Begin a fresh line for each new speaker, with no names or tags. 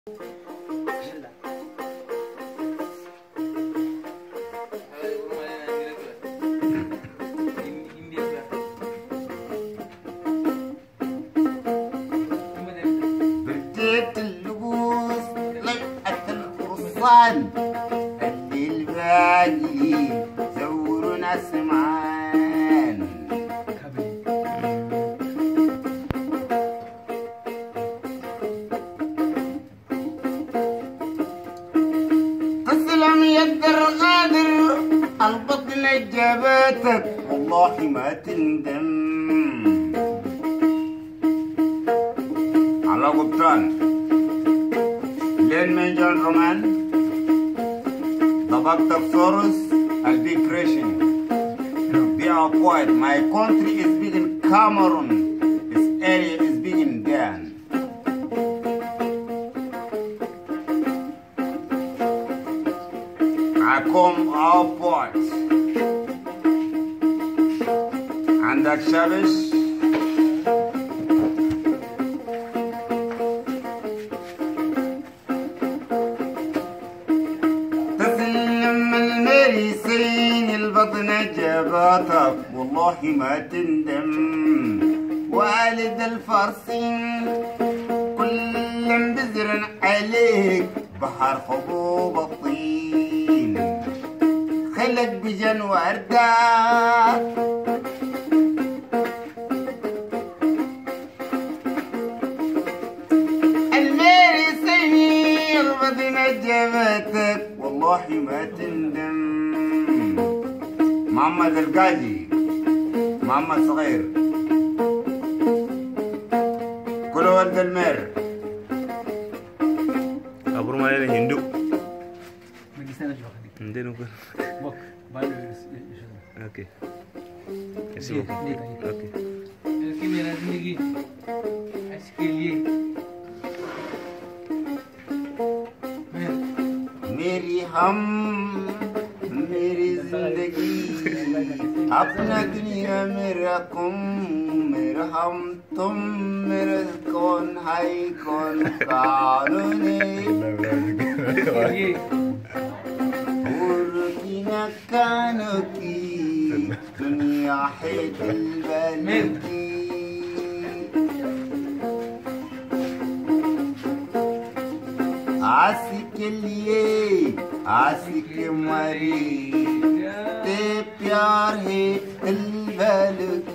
بديت اللبوس لقت القرصان اللي الباقي زورنا سمعان تسلم يد الغادر البطن جابتك والله ما تندم على قبطان لين من جون رومان Dabaktasaurus albicration. Be quiet. My country is big in Cameroon. This area is big in Ghana. I come our port. عندك شبش البطن جابتك والله ما تندم والد الفرسين كل بزر عليك بحر حبوب الطين خلق بجن وردة الميري البطن جابتك والله ما تندم محمد القاضي محمد صغير كل ولد المير
أبو مالي هندو
ما جينا نجوا
هندو نقول
بوك بالو
أوكي اسمه أوكي
الكاميرا نيجي أشكالي
मेरी हम मेरी जिंदगी अपना दुनिया मेरा तुम मेरा हम तुम मेरा कौन है कौन कानून की नकानों की दुनिया है दिल की आशिक के लिए आशिक मरी ते प्यार है दिल